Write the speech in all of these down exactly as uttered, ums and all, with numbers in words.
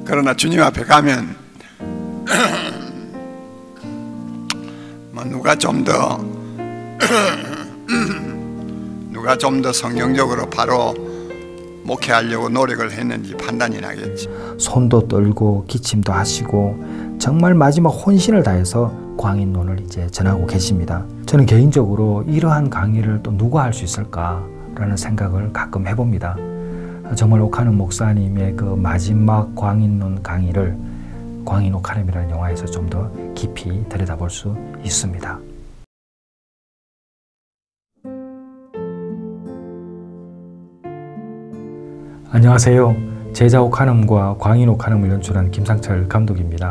그러나 주님 앞에 가면 뭐 누가 좀 더 누가 좀 더 성경적으로 바로 목회하려고 노력을 했는지 판단이 나겠지. 손도 떨고 기침도 하시고 정말 마지막 혼신을 다해서 광인론을 이제 전하고 계십니다. 저는 개인적으로 이러한 강의를 또 누가 할 수 있을까라는 생각을 가끔 해봅니다. 정말 옥하는 목사님의 그 마지막 광인론 강의를 광인 옥하님이라는 영화에서 좀 더 깊이 들여다볼 수 있습니다. 안녕하세요. 제자 옥하님과 광인 옥하님을 연출한 김상철 감독입니다.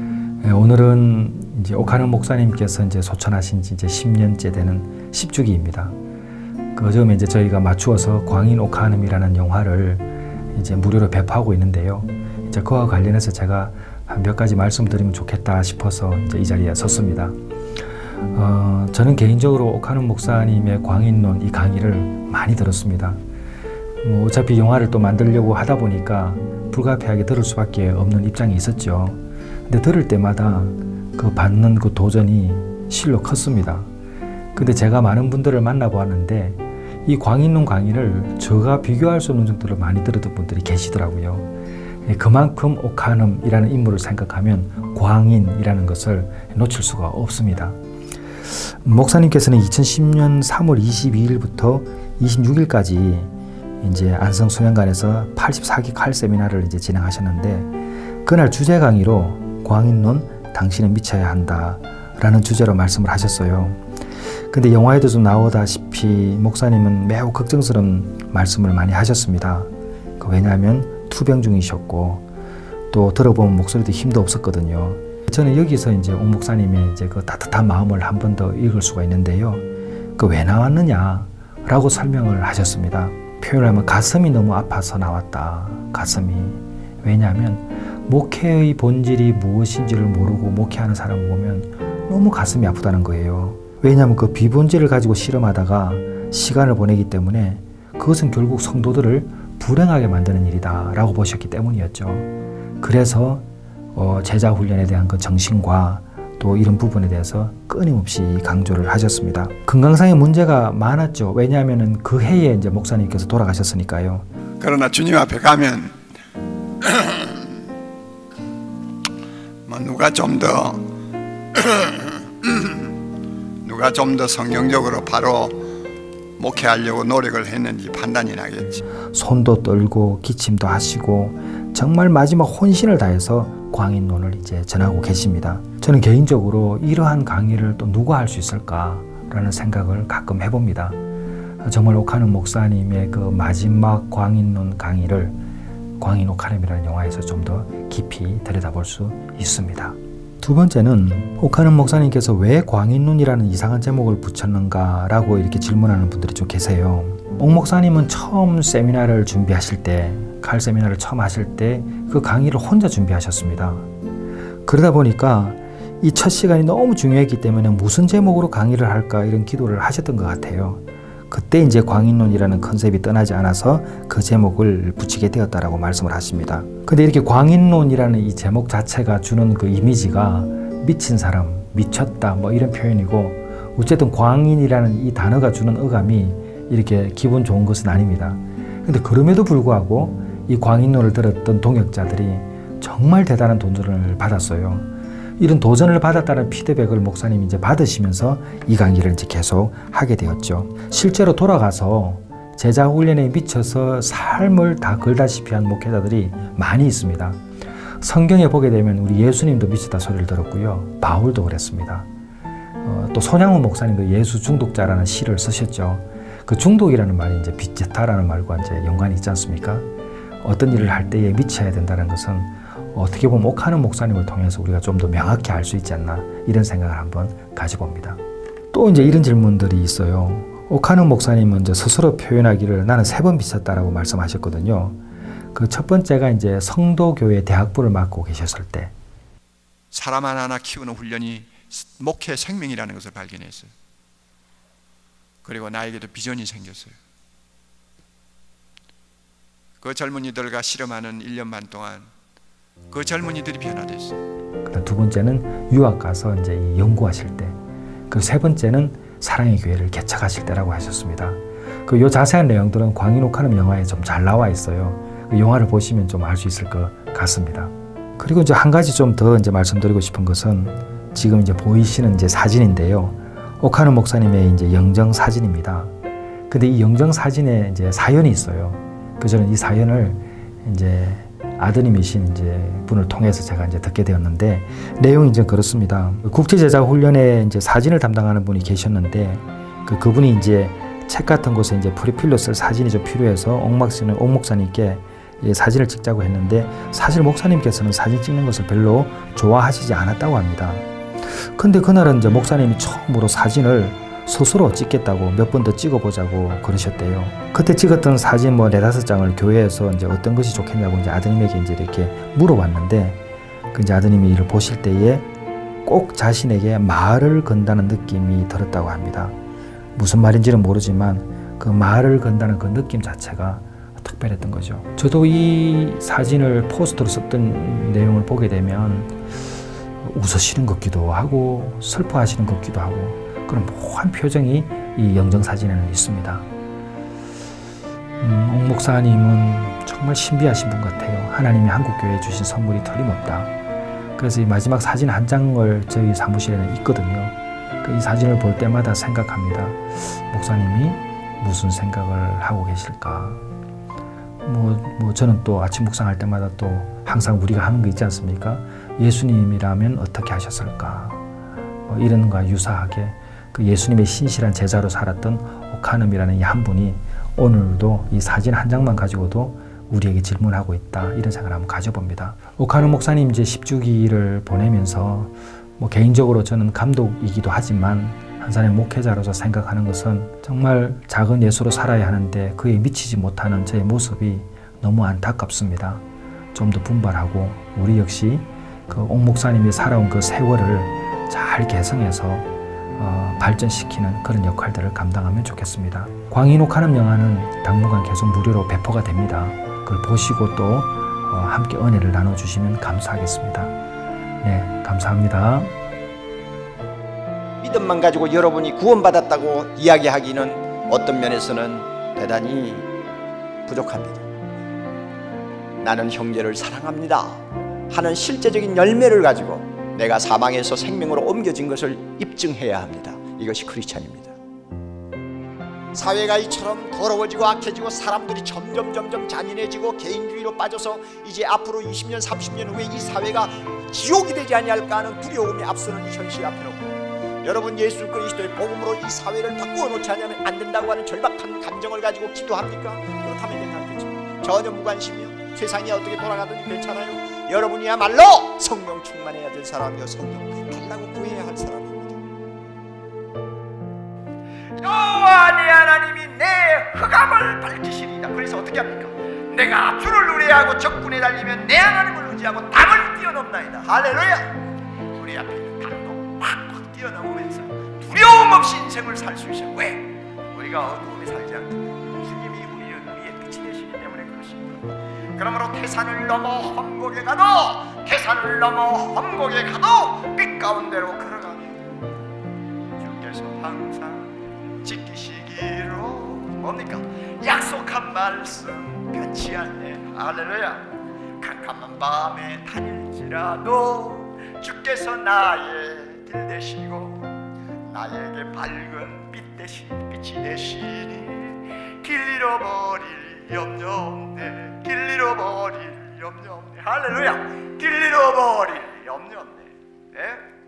오늘은 이제 옥하님 목사님께서 이제 소천하신 지 이제 십 년째 되는 십 주기입니다. 그 점에 이제 저희가 맞추어서 광인 옥하님이라는 영화를 이제 무료로 배포하고 있는데요. 이제 그와 관련해서 제가 한 몇 가지 말씀드리면 좋겠다 싶어서 이제 이 자리에 섰습니다. 어, 저는 개인적으로 옥하님 목사님의 광인론 이 강의를 많이 들었습니다. 뭐 어차피 영화를 또 만들려고 하다 보니까 불가피하게 들을 수밖에 없는 입장이 있었죠. 근데 들을 때마다 그 받는 그 도전이 실로 컸습니다. 근데 제가 많은 분들을 만나보았는데 이 광인론 강의를 저가 비교할 수 없는 정도로 많이 들었던 분들이 계시더라고요. 그만큼 옥하님이라는 인물을 생각하면 광인이라는 것을 놓칠 수가 없습니다. 목사님께서는 이천십 년 삼월 이십이일부터 이십육일까지 이제 안성수련관에서 팔십사 기 칼 세미나를 이제 진행하셨는데 그날 주제 강의로 광인론 당신은 미쳐야 한다 라는 주제로 말씀을 하셨어요. 근데 영화에도 좀 나오다시피 목사님은 매우 걱정스러운 말씀을 많이 하셨습니다. 왜냐하면 투병 중이셨고 또 들어보면 목소리도 힘도 없었거든요. 저는 여기서 이제 옥 목사님의 이제 그 따뜻한 마음을 한 번 더 읽을 수가 있는데요. 그 왜 나왔느냐 라고 설명을 하셨습니다. 표현하면 가슴이 너무 아파서 나왔다. 가슴이. 왜냐하면 목회의 본질이 무엇인지를 모르고 목회하는 사람을 보면 너무 가슴이 아프다는 거예요. 왜냐하면 그 비본질을 가지고 실험하다가 시간을 보내기 때문에 그것은 결국 성도들을 불행하게 만드는 일이다 라고 보셨기 때문이었죠. 그래서 어 제자 훈련에 대한 그 정신과 또 이런 부분에 대해서 끊임없이 강조를 하셨습니다. 건강상의 문제가 많았죠. 왜냐하면 그 해에 이제 목사님께서 돌아가셨으니까요. 그러나 주님 앞에 가면 뭐 누가 좀 더 누가 좀 더 성경적으로 바로 목회하려고 노력을 했는지 판단이 나겠지. 손도 떨고 기침도 하시고 정말 마지막 혼신을 다해서 광인론을 이제 전하고 계십니다. 저는 개인적으로 이러한 강의를 또 누가 할 수 있을까라는 생각을 가끔 해봅니다. 정말 옥하님 목사님의 그 마지막 광인론 강의를 광인 옥하님이라는 영화에서 좀 더 깊이 들여다볼 수 있습니다. 두 번째는 옥하님 목사님께서 왜 광인론이라는 이상한 제목을 붙였는가 라고 이렇게 질문하는 분들이 좀 계세요. 옥 목사님은 처음 세미나를 준비하실 때, 칼 세미나를 처음 하실 때 그 강의를 혼자 준비하셨습니다. 그러다 보니까 이 첫 시간이 너무 중요했기 때문에 무슨 제목으로 강의를 할까 이런 기도를 하셨던 것 같아요. 그때 이제 광인론이라는 컨셉이 떠나지 않아서 그 제목을 붙이게 되었다라고 말씀을 하십니다. 근데 이렇게 광인론이라는 이 제목 자체가 주는 그 이미지가 미친 사람, 미쳤다 뭐 이런 표현이고 어쨌든 광인이라는 이 단어가 주는 어감이 이렇게 기분 좋은 것은 아닙니다. 근데 그럼에도 불구하고 이 광인론을 들었던 동역자들이 정말 대단한 도전을 받았어요. 이런 도전을 받았다는 피드백을 목사님이 이제 받으시면서 이 강의를 이제 계속 하게 되었죠. 실제로 돌아가서 제자 훈련에 미쳐서 삶을 다 걸다시피 한 목회자들이 많이 있습니다. 성경에 보게 되면 우리 예수님도 미쳤다 소리를 들었고요. 바울도 그랬습니다. 어, 또 손양훈 목사님도 예수 중독자라는 시를 쓰셨죠. 그 중독이라는 말이 이제 비슷하다라는 말과 이제 연관이 있지 않습니까? 어떤 일을 할 때에 미쳐야 된다는 것은 어떻게 보면 옥하님 목사님을 통해서 우리가 좀 더 명확히 알 수 있지 않나 이런 생각을 한번 가지고 옵니다. 또 이제 이런 질문들이 있어요. 옥하님 목사님은 이제 스스로 표현하기를 나는 세 번 미쳤다라고 말씀하셨거든요. 그 첫 번째가 이제 성도교회 대학부를 맡고 계셨을 때 사람 하나하나 키우는 훈련이 목회 생명이라는 것을 발견했어요. 그리고 나에게도 비전이 생겼어요. 그 젊은이들과 실험하는 일 년 반 동안 그 젊은이들이 변화됐어요. 그다음 두 번째는 유학 가서 이제 연구하실 때, 그리고 세 번째는 사랑의 교회를 개척하실 때라고 하셨습니다. 그 요 자세한 내용들은 광인옥 한음 영화에 좀 잘 나와 있어요. 그 영화를 보시면 좀 알 수 있을 것 같습니다. 그리고 이제 한 가지 좀 더 이제 말씀드리고 싶은 것은 지금 이제 보이시는 이제 사진인데요. 옥한음 목사님의 이제 영정 사진입니다. 근데 이 영정 사진에 이제 사연이 있어요. 그 저는 이 사연을 이제 아드님이신 이제 분을 통해서 제가 이제 듣게 되었는데, 내용이 이제 그렇습니다. 국제제작 훈련에 이제 사진을 담당하는 분이 계셨는데, 그 그분이 이제 책 같은 곳에 이제 프리필로 쓸 사진이 좀 필요해서 옥 목사님, 옥 목사님께 사진을 찍자고 했는데, 사실 목사님께서는 사진 찍는 것을 별로 좋아하시지 않았다고 합니다. 근데 그날은 이제 목사님이 처음으로 사진을 스스로 찍겠다고 몇 번 더 찍어보자고 그러셨대요. 그때 찍었던 사진 뭐 네다섯 장을 교회에서 이제 어떤 것이 좋겠냐고 이제 아드님에게 이제 이렇게 물어봤는데, 그 이제 아드님이 이를 보실 때에 꼭 자신에게 말을 건다는 느낌이 들었다고 합니다. 무슨 말인지는 모르지만 그 말을 건다는 그 느낌 자체가 특별했던 거죠. 저도 이 사진을 포스터로 썼던 내용을 보게 되면 웃으시는 것 같기도 하고 슬퍼하시는 것 같기도 하고 그런 묘한 표정이 이 영정 사진에는 있습니다. 음, 옥 목사님은 정말 신비하신 분 같아요. 하나님이 한국교회에 주신 선물이 틀림없다. 그래서 이 마지막 사진 한 장을 저희 사무실에는 있거든요. 이 사진을 볼 때마다 생각합니다. 목사님이 무슨 생각을 하고 계실까? 뭐, 뭐 저는 또 아침 묵상할 때마다 또 항상 우리가 하는 거 있지 않습니까? 예수님이라면 어떻게 하셨을까? 뭐 이런 거와 유사하게 그 예수님의 신실한 제자로 살았던 옥한음이라는 이 한 분이 오늘도 이 사진 한 장만 가지고도 우리에게 질문하고 있다, 이런 생각을 한번 가져봅니다. 옥한음 목사님 이제 십 주기를 보내면서 뭐 개인적으로 저는 감독이기도 하지만 한 사람의 목회자로서 생각하는 것은 정말 작은 예수로 살아야 하는데 그에 미치지 못하는 저의 모습이 너무 안타깝습니다. 좀 더 분발하고 우리 역시 그 옥 목사님이 살아온 그 세월을 잘 개성해서 어, 발전시키는 그런 역할들을 감당하면 좋겠습니다. 광인옥 한음 영화는 당분간 계속 무료로 배포가 됩니다. 그걸 보시고 또 어, 함께 은혜를 나눠주시면 감사하겠습니다. 네, 감사합니다. 믿음만 가지고 여러분이 구원받았다고 이야기하기는 어떤 면에서는 대단히 부족합니다. 나는 형제를 사랑합니다 하는 실제적인 열매를 가지고 내가 사망에서 생명으로 옮겨진 것을 입증해야 합니다. 이것이 크리스찬입니다. 사회가 이처럼 더러워지고 악해지고 사람들이 점점 점점 잔인해지고 개인주의로 빠져서 이제 앞으로 이십 년 삼십 년 후에 이 사회가 지옥이 되지 아니할까 하는 두려움이 앞서는 이 현실 앞에 놓고 여러분 예수 그리스도의 복음으로 이 사회를 바꾸어 놓지 않으면 안 된다고 하는 절박한 감정을 가지고 기도합니까? 그렇다면 괜찮겠죠. 전혀 무관심이요. 세상이 어떻게 돌아가든지 괜찮아요. 여러분이야말로 성령 충만해야 될 사람이요, 성령 달라고 구해야 할 사람입니다. 여호와 내 하나님이 내 흑암을 밝히시리이다. 그래서 어떻게 합니까? 내가 주를 의뢰하고 적군에 달리면 내 하나님을 의지하고 담을 뛰어넘나이다. 할렐루야. 우리 앞에 있는 담도 팍팍 뛰어넘으면서 두려움 없이 인생을 살 수 있어요. 왜? 우리가 어두움에 살지 않기 때문에 주님이 우리는 우리의 빛이 되시기 때문에 그렇습니다. 그러므로 태산을 넘어 험곡에 가도 태산을 넘어 험곡에 가도 빛 가운데로 걸어가면 주께서 항상 지키시기로 뭡니까? 약속한 말씀 변치 않네. 할렐루야. 캄캄한 밤에 다닐지라도 주께서 나의 길 되시고 나에게 밝은 빛 대신 빛이 되시니 길 잃어버릴 염려 없네. 길 잃어버릴 염려 없네. 할렐루야. 길 잃어버릴 염려 없네. 네?